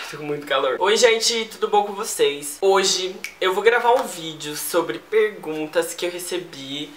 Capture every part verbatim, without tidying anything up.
tô com muito calor. Oi, gente, tudo bom com vocês? Hoje eu vou gravar um vídeo sobre perguntas que eu recebi.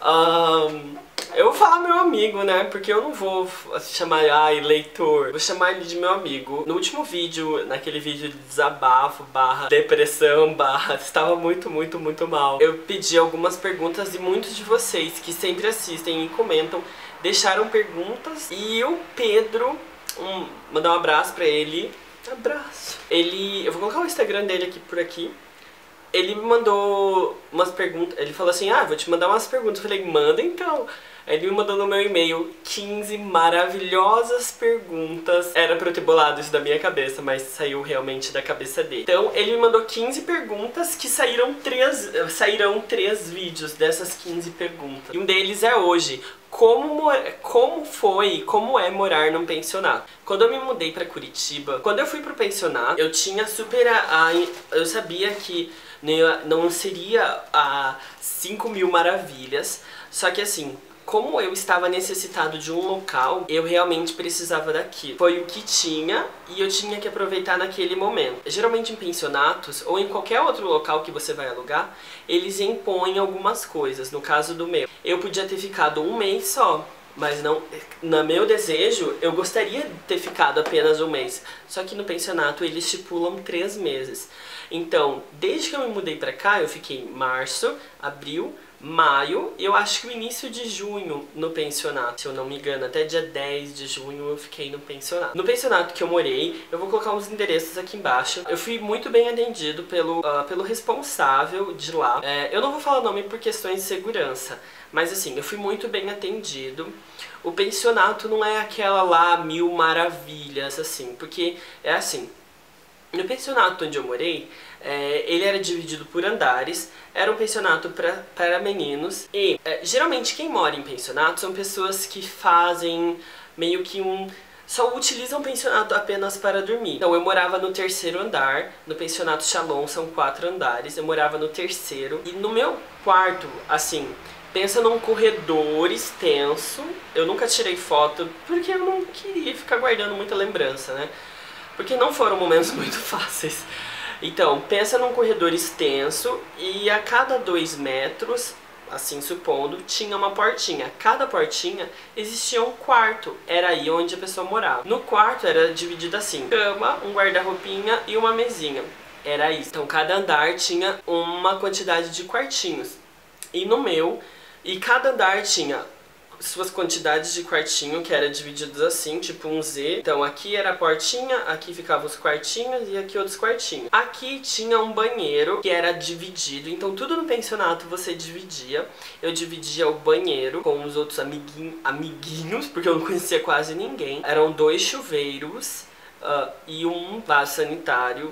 Um, eu vou falar meu amigo, né? Porque eu não vou chamar, ai, leitor. Vou chamar ele de meu amigo. No último vídeo, naquele vídeo de desabafo, barra depressão, barra estava muito, muito, muito mal, eu pedi algumas perguntas e muitos de vocês que sempre assistem e comentam deixaram perguntas. E o Pedro, um, mandar um abraço pra ele. Abraço. Ele, eu vou colocar o Instagram dele aqui por aqui. Ele me mandou umas perguntas, ele falou assim, ah, vou te mandar umas perguntas. Eu falei, manda então. Aí ele me mandou no meu e-mail quinze maravilhosas perguntas. Era pra eu ter bolado isso da minha cabeça, mas saiu realmente da cabeça dele. Então ele me mandou quinze perguntas que saíram três, sairão três vídeos dessas quinze perguntas. E um deles é hoje. Como, como foi, como é morar num pensionato? Quando eu me mudei pra Curitiba, quando eu fui pro pensionato, eu tinha super a, a eu sabia que não seria a cinco mil maravilhas, só que assim, como eu estava necessitado de um local, eu realmente precisava daquilo. Foi o que tinha e eu tinha que aproveitar naquele momento. Geralmente em pensionatos ou em qualquer outro local que você vai alugar, eles impõem algumas coisas. No caso do meu, eu podia ter ficado um mês só, mas não, no meu desejo, eu gostaria de ter ficado apenas um mês. Só que no pensionato eles estipulam três meses. Então, desde que eu me mudei pra cá, eu fiquei em março, abril, maio, e eu acho que o início de junho no pensionato, se eu não me engano, até dia dez de junho eu fiquei no pensionato. No pensionato que eu morei, eu vou colocar uns endereços aqui embaixo. Eu fui muito bem atendido pelo, uh, pelo responsável de lá. É, eu não vou falar o nome por questões de segurança, mas assim, eu fui muito bem atendido. O pensionato não é aquela lá mil maravilhas, assim, porque é assim, no pensionato onde eu morei, é, ele era dividido por andares, era um pensionato pra, para meninos e é, geralmente quem mora em pensionato são pessoas que fazem meio que um... só utilizam o pensionato apenas para dormir. Então eu morava no terceiro andar, no pensionato Shalom são quatro andares, eu morava no terceiro e no meu quarto, assim... pensa num corredor extenso, eu nunca tirei foto porque eu não queria ficar guardando muita lembrança, né? Porque não foram momentos muito fáceis. Então, pensa num corredor extenso e a cada dois metros, assim supondo, tinha uma portinha. Cada portinha existia um quarto, era aí onde a pessoa morava. No quarto era dividido assim, cama, um guarda-roupinha e uma mesinha. Era isso. Então cada andar tinha uma quantidade de quartinhos. E no meu, e cada andar tinha suas quantidades de quartinho, que era divididos assim, tipo um Z. Então aqui era a portinha, aqui ficavam os quartinhos e aqui outros quartinhos. Aqui tinha um banheiro que era dividido, então tudo no pensionato você dividia. Eu dividia o banheiro com os outros amiguinho, amiguinhos, porque eu não conhecia quase ninguém. Eram dois chuveiros uh, e um vaso sanitário,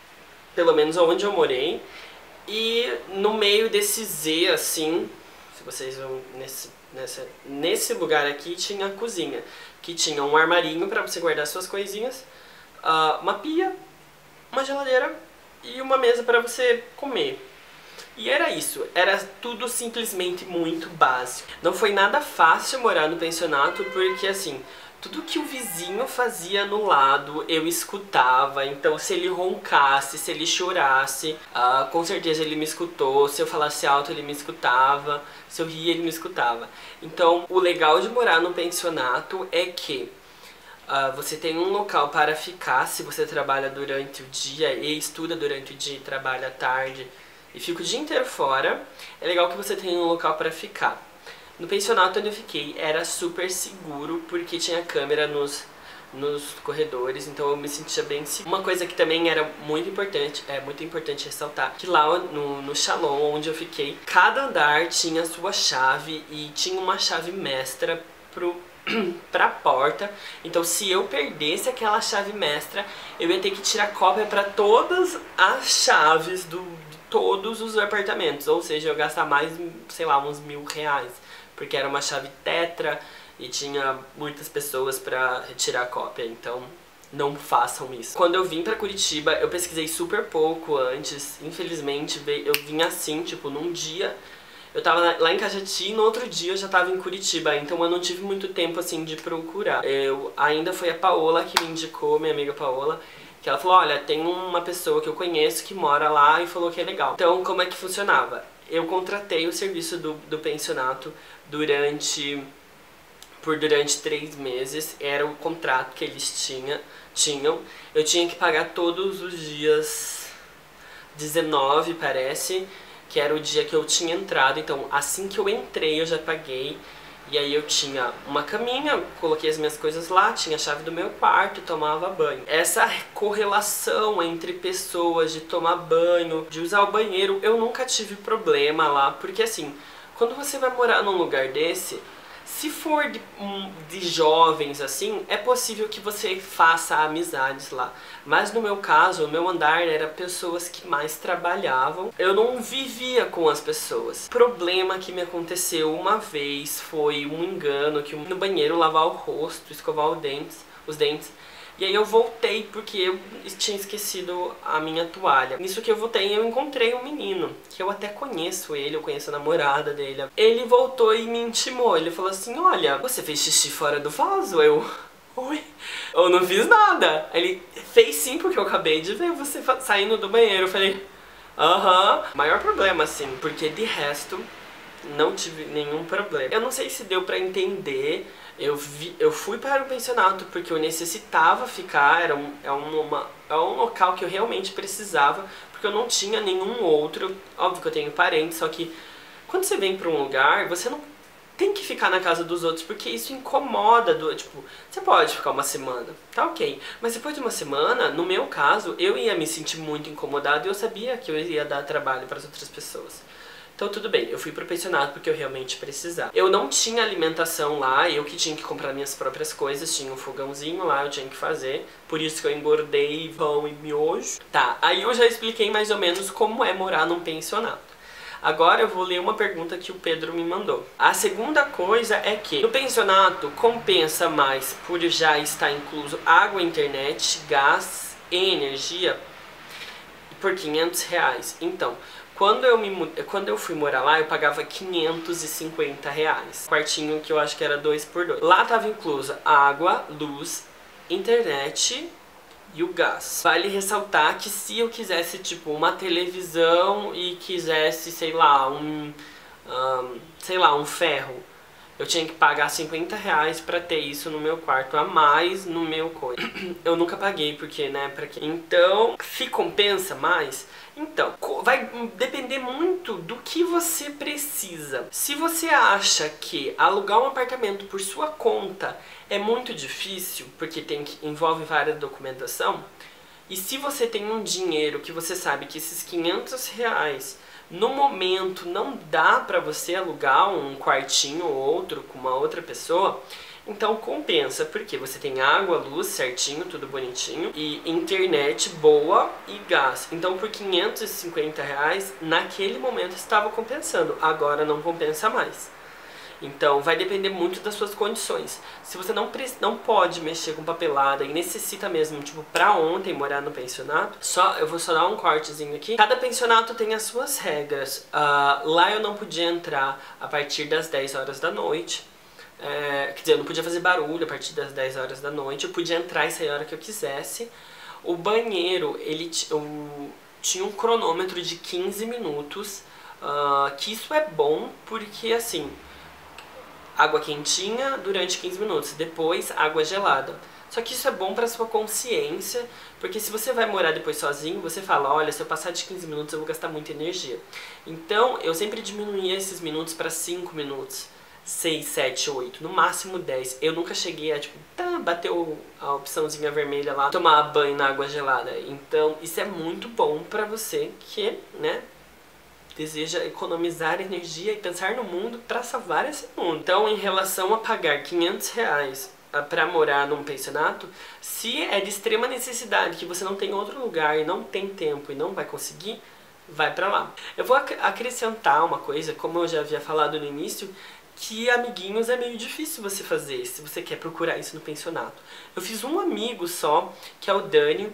pelo menos onde eu morei. E no meio desse Z, assim, se vocês vão nesse... Nessa, nesse lugar aqui tinha a cozinha, que tinha um armarinho para você guardar suas coisinhas, uh, uma pia, uma geladeira e uma mesa para você comer. E era isso, era tudo simplesmente muito básico. Não foi nada fácil morar no pensionato porque assim, tudo que o vizinho fazia no lado eu escutava. Então se ele roncasse, se ele chorasse, uh, com certeza ele me escutou. Se eu falasse alto ele me escutava, se eu ria ele me escutava. Então o legal de morar no pensionato é que uh, você tem um local para ficar se você trabalha durante o dia e estuda durante o dia e trabalha à tarde e fica o dia inteiro fora. É legal que você tem um local para ficar. No pensionato onde eu fiquei era super seguro porque tinha câmera nos, nos corredores, então eu me sentia bem seguro. Uma coisa que também era muito importante, é muito importante ressaltar, que lá no, no Shalom onde eu fiquei, cada andar tinha sua chave e tinha uma chave mestra pro, pra porta. Então se eu perdesse aquela chave mestra, eu ia ter que tirar cópia para todas as chaves do, de todos os apartamentos, ou seja, eu ia gastar mais, sei lá, uns mil reais. Porque era uma chave tetra e tinha muitas pessoas pra retirar a cópia, então não façam isso. Quando eu vim pra Curitiba, eu pesquisei super pouco antes, infelizmente eu vim assim, tipo, num dia eu tava lá em Cajati e no outro dia eu já tava em Curitiba, então eu não tive muito tempo assim de procurar. Eu, ainda foi a Paola que me indicou, minha amiga Paola, Que ela falou, olha, tem uma pessoa que eu conheço que mora lá e falou que é legal. Então, como é que funcionava? Eu contratei o serviço do, do pensionato durante... por durante três meses, era o contrato que eles tinha, tinham. Eu tinha que pagar todos os dias dezenove, parece, que era o dia que eu tinha entrado. Então, assim que eu entrei, eu já paguei. E aí eu tinha uma caminha, coloquei as minhas coisas lá, tinha a chave do meu quarto e tomava banho. Essa correlação entre pessoas de tomar banho, de usar o banheiro, eu nunca tive problema lá. Porque assim, quando você vai morar num lugar desse, se for de, de jovens assim, é possível que você faça amizades lá. Mas no meu caso, o meu andar era pessoas que mais trabalhavam. Eu não vivia com as pessoas. O problema que me aconteceu uma vez foi um engano, que no banheiro lavar o rosto, escovar os dentes, os dentes. E aí eu voltei porque eu tinha esquecido a minha toalha. Nisso que eu voltei, eu encontrei um menino, que eu até conheço ele, eu conheço a namorada dele. Ele voltou e me intimou, ele falou assim, olha, você fez xixi fora do vaso? Eu, oi? Eu não fiz nada. Ele fez sim, porque eu acabei de ver você saindo do banheiro. Eu falei, aham. Maior problema assim, porque de resto não tive nenhum problema. Eu não sei se deu pra entender. Eu, vi, eu fui para o pensionato porque eu necessitava ficar, era um, é, uma, é um local que eu realmente precisava, porque eu não tinha nenhum outro. Óbvio que eu tenho parentes, só que quando você vem para um lugar, você não tem que ficar na casa dos outros, porque isso incomoda. Do, tipo, você pode ficar uma semana, tá ok, mas depois de uma semana, no meu caso, eu ia me sentir muito incomodado e eu sabia que eu ia dar trabalho para as outras pessoas. Então tudo bem, eu fui pro pensionato porque eu realmente precisava. Eu não tinha alimentação lá, eu que tinha que comprar minhas próprias coisas, tinha um fogãozinho lá, eu tinha que fazer. Por isso que eu engordei pão e miojo. Tá, aí eu já expliquei mais ou menos como é morar num pensionato. Agora eu vou ler uma pergunta que o Pedro me mandou. A segunda coisa é que no pensionato compensa mais por já estar incluso água, internet, gás e energia por quinhentos reais. Então, Quando eu, me, quando eu fui morar lá, eu pagava quinhentos e cinquenta reais. Quartinho que eu acho que era dois por dois. Lá tava inclusa água, luz, internet e o gás. Vale ressaltar que se eu quisesse, tipo, uma televisão e quisesse, sei lá, um, um sei lá, um ferro, eu tinha que pagar cinquenta reais pra ter isso no meu quarto, a mais no meu coisa. Eu nunca paguei, porque, né, pra quê? Então, se compensa mais? Então, vai depender muito do que você precisa. Se você acha que alugar um apartamento por sua conta é muito difícil, porque tem que, envolve várias documentação, e se você tem um dinheiro que você sabe que esses quinhentos reais no momento não dá pra você alugar um quartinho ou outro com uma outra pessoa, então compensa, porque você tem água, luz certinho, tudo bonitinho, e internet boa e gás. Então por quinhentos e cinquenta reais, naquele momento estava compensando, agora não compensa mais. Então vai depender muito das suas condições. Se você não, não pode mexer com papelada e necessita mesmo, tipo, pra ontem morar no pensionato, só, eu vou só dar um cortezinho aqui. Cada pensionato tem as suas regras. Uh, lá eu não podia entrar a partir das dez horas da noite. É, quer dizer, eu não podia fazer barulho a partir das dez horas da noite. Eu podia entrar e sair a hora que eu quisesse. O banheiro, ele eu, tinha um cronômetro de quinze minutos. Uh, que isso é bom porque, assim, água quentinha durante quinze minutos, depois água gelada. Só que isso é bom pra sua consciência, porque se você vai morar depois sozinho, você fala, olha, se eu passar de quinze minutos eu vou gastar muita energia. Então, eu sempre diminuía esses minutos pra cinco minutos, seis, sete, oito, no máximo dez. Eu nunca cheguei a, tipo, tá, bateu a opçãozinha vermelha lá, tomar banho na água gelada. Então, isso é muito bom pra você que, né, deseja economizar energia e pensar no mundo para salvar esse mundo. Então, em relação a pagar quinhentos reais para morar num pensionato, se é de extrema necessidade, que você não tem outro lugar e não tem tempo e não vai conseguir, vai para lá. Eu vou ac acrescentar uma coisa, como eu já havia falado no início, que amiguinhos é meio difícil você fazer, se você quer procurar isso no pensionato. Eu fiz um amigo só, que é o Dani,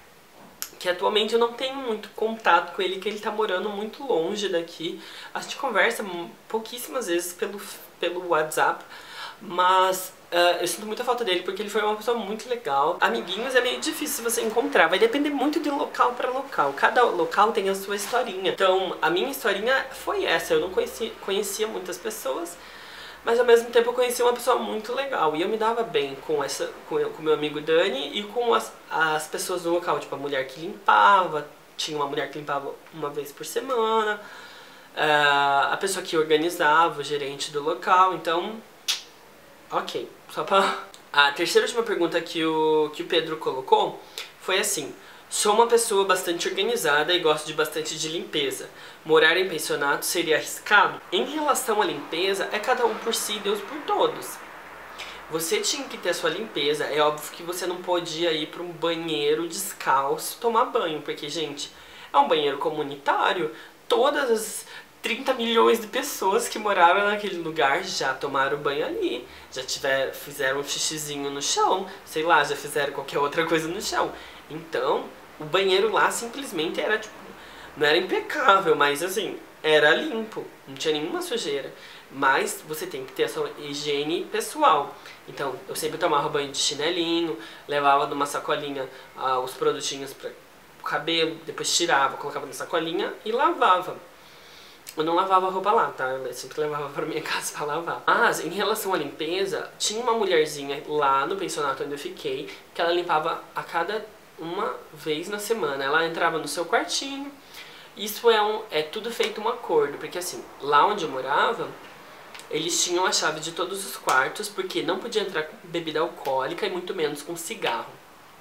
que atualmente eu não tenho muito contato com ele, que ele tá morando muito longe daqui. A gente conversa pouquíssimas vezes pelo, pelo WhatsApp, Mas uh, eu sinto muita falta dele porque ele foi uma pessoa muito legal. Amiguinhos é meio difícil você encontrar, vai depender muito de local pra local. Cada local tem a sua historinha. Então a minha historinha foi essa, eu não conhecia, conhecia muitas pessoas, mas ao mesmo tempo eu conheci uma pessoa muito legal. E eu me dava bem com essa, com o meu amigo Dani e com as, as pessoas do local. Tipo, a mulher que limpava, tinha uma mulher que limpava uma vez por semana, uh, a pessoa que organizava, o gerente do local. Então, ok, só pra... A terceira e última pergunta que o, que o Pedro colocou foi assim: sou uma pessoa bastante organizada e gosto de bastante de limpeza. Morar em pensionato seria arriscado? Em relação à limpeza, é cada um por si, Deus por todos. Você tinha que ter a sua limpeza. É óbvio que você não podia ir para um banheiro descalço tomar banho, porque, gente, é um banheiro comunitário. Todas as trinta milhões de pessoas que moraram naquele lugar já tomaram banho ali, já tiver, fizeram um xixizinho no chão, sei lá, já fizeram qualquer outra coisa no chão. Então, o banheiro lá simplesmente era, tipo, não era impecável, mas assim, era limpo, não tinha nenhuma sujeira. Mas você tem que ter a sua higiene pessoal. Então, eu sempre tomava banho de chinelinho, levava numa sacolinha ah, os produtinhos para o cabelo, depois tirava, colocava na sacolinha e lavava. Eu não lavava a roupa lá, tá? Eu sempre levava pra minha casa pra lavar. Mas, em relação à limpeza, tinha uma mulherzinha lá no pensionato onde eu fiquei, que ela limpava a cada uma vez na semana. Ela entrava no seu quartinho. Isso é, um, é tudo feito um acordo, porque assim, lá onde eu morava, eles tinham a chave de todos os quartos, porque não podia entrar com bebida alcoólica e muito menos com cigarro.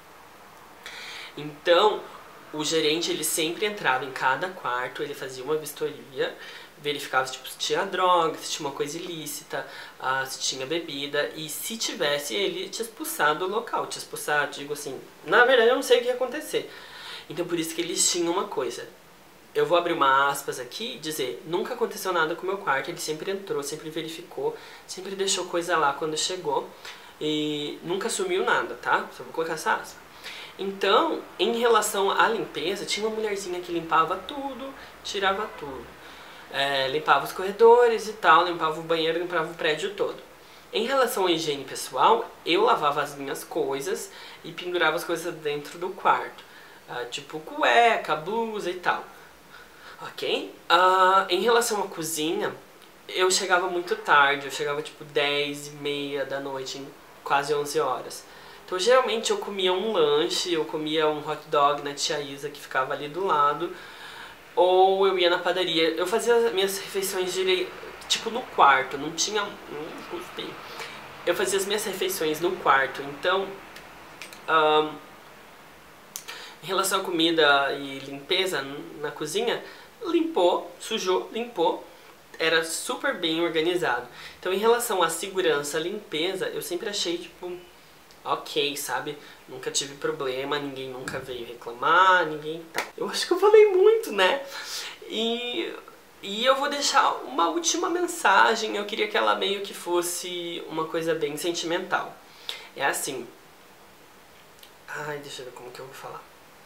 Então, o gerente, ele sempre entrava em cada quarto, ele fazia uma vistoria, verificava tipo, se tinha droga, se tinha uma coisa ilícita, uh, se tinha bebida, e se tivesse, ele te expulsar do local. Te expulsar, digo assim, na verdade eu não sei o que ia acontecer. Então por isso que eles tinham uma coisa. Eu vou abrir uma aspas aqui e dizer, nunca aconteceu nada com o meu quarto, ele sempre entrou, sempre verificou, sempre deixou coisa lá quando chegou, e nunca sumiu nada, tá? Só vou colocar essa aspa. Então, em relação à limpeza, tinha uma mulherzinha que limpava tudo, tirava tudo. É, limpava os corredores e tal, limpava o banheiro, limpava o prédio todo. Em relação à higiene pessoal, eu lavava as minhas coisas e pendurava as coisas dentro do quarto. Ah, tipo cueca, blusa e tal. Ok? Ah, em relação à cozinha, eu chegava muito tarde, eu chegava tipo dez e meia da noite, em quase onze horas. Então, geralmente eu comia um lanche, eu comia um hot dog na tia Isa, que ficava ali do lado, ou eu ia na padaria. Eu fazia as minhas refeições direi, tipo no quarto, não tinha... Hum, eu fazia as minhas refeições no quarto, então... Um, em relação à comida e limpeza na cozinha, limpou, sujou, limpou, era super bem organizado. Então, em relação à segurança, limpeza, eu sempre achei, tipo... ok, sabe? Nunca tive problema, ninguém nunca veio reclamar, ninguém tá. Eu acho que eu falei muito, né? E, e eu vou deixar uma última mensagem, eu queria que ela meio que fosse uma coisa bem sentimental. É assim... Ai, deixa eu ver como que eu vou falar.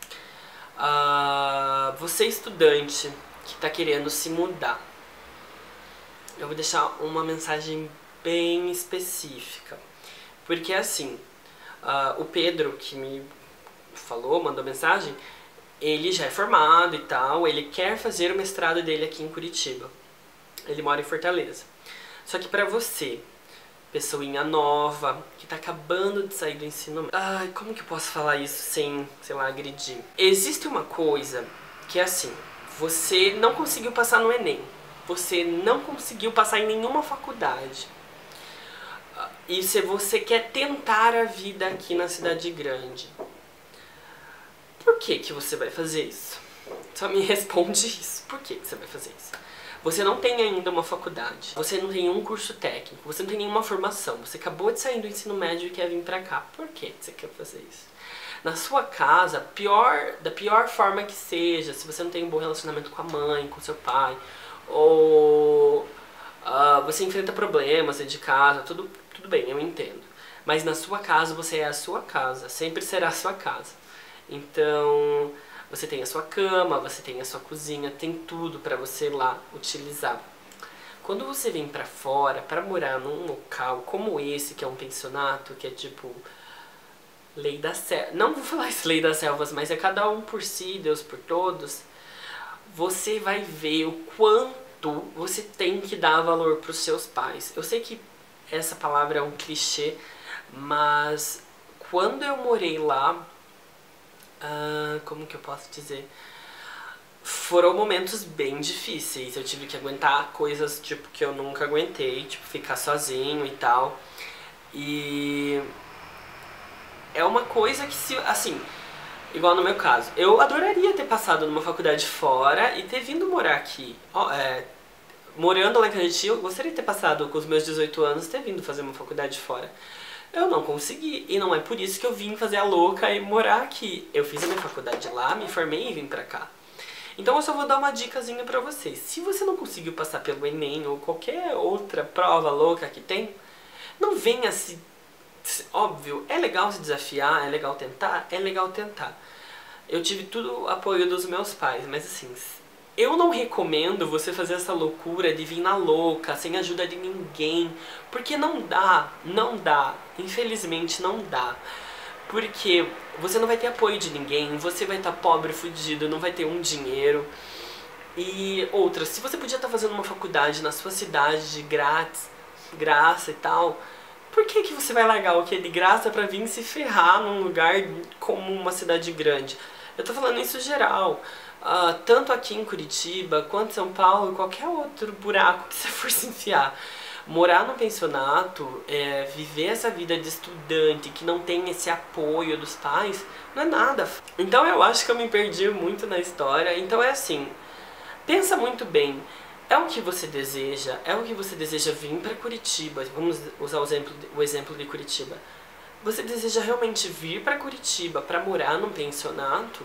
Uh, você estudante que tá querendo se mudar, eu vou deixar uma mensagem bem específica. Porque assim... Uh, o Pedro, que me falou, mandou mensagem, ele já é formado e tal, ele quer fazer o mestrado dele aqui em Curitiba. Ele mora em Fortaleza. Só que pra você, pessoinha nova, que tá acabando de sair do ensino médio... Ai, como que eu posso falar isso sem, sei lá, agredir? Existe uma coisa que é assim, você não conseguiu passar no Enem, você não conseguiu passar em nenhuma faculdade, e se você quer tentar a vida aqui na cidade grande, por que que você vai fazer isso? Só me responde isso. Por que que você vai fazer isso? Você não tem ainda uma faculdade, você não tem um curso técnico, você não tem nenhuma formação, você acabou de sair do ensino médio e quer vir pra cá. Por que você quer fazer isso? Na sua casa, pior, da pior forma que seja, se você não tem um bom relacionamento com a mãe, com seu pai, ou uh, você enfrenta problemas dentro de casa, tudo... Tudo bem, eu entendo. Mas na sua casa, você é a sua casa. Sempre será a sua casa. Então, você tem a sua cama, você tem a sua cozinha, tem tudo pra você lá utilizar. quando você vem pra fora, pra morar num local como esse, que é um pensionato, que é tipo lei da selva, não vou falar isso lei das selvas, mas é cada um por si, Deus por todos, você vai ver o quanto você tem que dar valor pros seus pais. Eu sei que essa palavra é um clichê, mas quando eu morei lá, ah, como que eu posso dizer? Foram momentos bem difíceis. Eu tive que aguentar coisas tipo que eu nunca aguentei, tipo ficar sozinho e tal. E é uma coisa que se, assim, igual no meu caso, eu adoraria ter passado numa faculdade fora e ter vindo morar aqui. Ó, é, morando lá em Caniti, eu gostaria de ter passado com os meus dezoito anos, ter vindo fazer uma faculdade fora. Eu não consegui, e não é por isso que eu vim fazer a louca e morar aqui. Eu fiz a minha faculdade lá, me formei e vim pra cá. Então eu só vou dar uma dicasinha pra vocês. Se você não conseguiu passar pelo Enem ou qualquer outra prova louca que tem, não venha se... Óbvio, é legal se desafiar, é legal tentar, é legal tentar. Eu tive tudo o apoio dos meus pais, mas assim, eu não recomendo você fazer essa loucura de vir na louca, sem ajuda de ninguém, porque não dá, não dá, infelizmente não dá. Porque você não vai ter apoio de ninguém, você vai estar pobre, fudido, não vai ter um dinheiro. E outra, se você podia estar fazendo uma faculdade na sua cidade de grátis, graça e tal, por que que você vai largar o que é de graça pra vir se ferrar num lugar como uma cidade grande? Eu tô falando isso geral, uh, tanto aqui em Curitiba, quanto em São Paulo, qualquer outro buraco que você for se enfiar. Morar num pensionato, é, viver essa vida de estudante que não tem esse apoio dos pais, não é nada. Então eu acho que eu me perdi muito na história. Então é assim, pensa muito bem, é o que você deseja, é o que você deseja vir para Curitiba, vamos usar o exemplo, de, o exemplo de Curitiba. Você deseja realmente vir para Curitiba para morar num pensionato?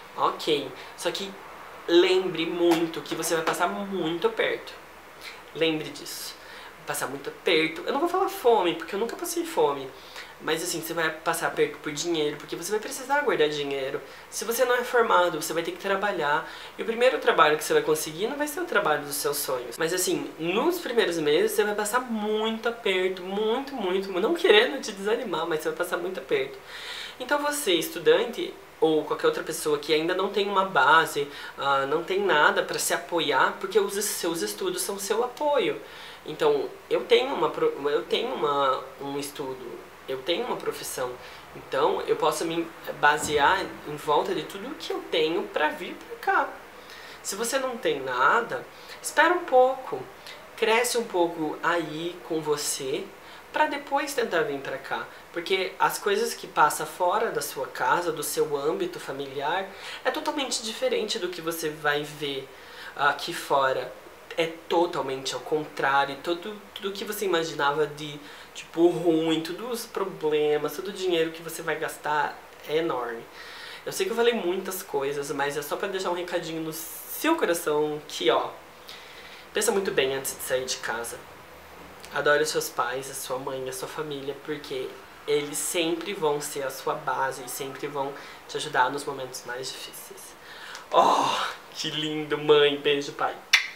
Ok, só que lembre muito que você vai passar muito perto. Lembre disso. Passar muito aperto. Eu não vou falar fome, porque eu nunca passei fome. Mas assim, você vai passar aperto por dinheiro, porque você vai precisar guardar dinheiro. Se você não é formado, você vai ter que trabalhar. E o primeiro trabalho que você vai conseguir não vai ser o trabalho dos seus sonhos. Mas assim, nos primeiros meses você vai passar muito aperto, muito, muito, não querendo te desanimar, mas você vai passar muito aperto. Então você, estudante, ou qualquer outra pessoa que ainda não tem uma base, uh, não tem nada para se apoiar, porque os seus estudos são seu apoio. Então, eu tenho, uma, eu tenho uma, um estudo, eu tenho uma profissão, então eu posso me basear em volta de tudo que eu tenho para vir para cá. Se você não tem nada, espera um pouco, cresce um pouco aí com você, para depois tentar vir para cá. Porque as coisas que passam fora da sua casa, do seu âmbito familiar, é totalmente diferente do que você vai ver aqui fora. É totalmente ao contrário, tudo, tudo que você imaginava de, tipo, ruim, todos os problemas, todo o dinheiro que você vai gastar é enorme. Eu sei que eu falei muitas coisas, mas é só pra deixar um recadinho no seu coração que, ó, pensa muito bem antes de sair de casa. Adore os seus pais, a sua mãe, a sua família, porque eles sempre vão ser a sua base e sempre vão te ajudar nos momentos mais difíceis. Oh, que lindo, mãe, beijo, pai.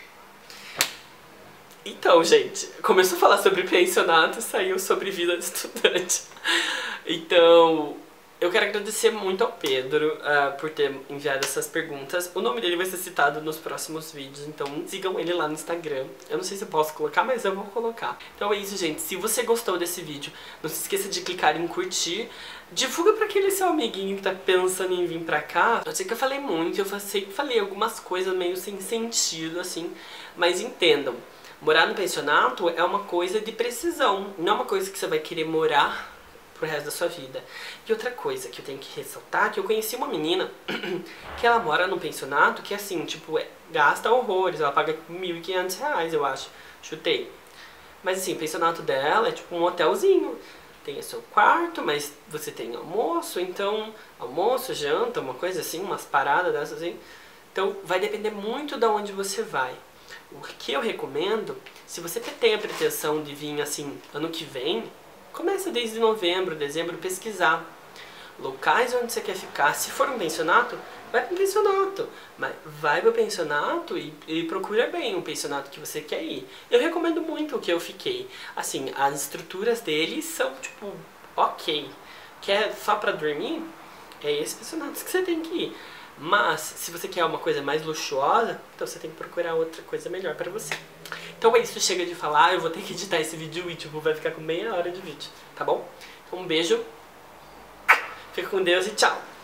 Então, gente, começou a falar sobre pensionato, saiu sobre vida de estudante. Então, eu quero agradecer muito ao Pedro uh, por ter enviado essas perguntas. O nome dele vai ser citado nos próximos vídeos, então sigam ele lá no Instagram. Eu não sei se eu posso colocar, mas eu vou colocar. Então é isso, gente. Se você gostou desse vídeo, não se esqueça de clicar em curtir. Divulga pra aquele seu amiguinho que tá pensando em vir pra cá. Eu sei que eu falei muito, eu sei que falei algumas coisas meio sem sentido, assim, mas entendam. Morar no pensionato é uma coisa de precisão, não é uma coisa que você vai querer morar pro resto da sua vida. E outra coisa que eu tenho que ressaltar, que eu conheci uma menina que ela mora num pensionato que assim, tipo, é, gasta horrores, ela paga mil e quinhentos reais, eu acho, chutei. Mas assim, o pensionato dela é tipo um hotelzinho, tem o seu quarto, mas você tem almoço, então, almoço, janta, uma coisa assim, umas paradas dessas assim. Então vai depender muito de onde você vai. O que eu recomendo, se você tem a pretensão de vir assim ano que vem, começa desde novembro, dezembro pesquisar. locais onde você quer ficar. Se for um pensionato, vai pro pensionato. Mas vai pro pensionato e, e procura bem o pensionato que você quer ir. Eu recomendo muito o que eu fiquei. Assim, as estruturas deles são, tipo, ok. Quer só pra dormir? É esse pensionato que você tem que ir. Mas, se você quer uma coisa mais luxuosa, então você tem que procurar outra coisa melhor pra você. Então é isso, chega de falar, eu vou ter que editar esse vídeo e tipo, vai ficar com meia hora de vídeo, tá bom? Então um beijo, fica com Deus e tchau!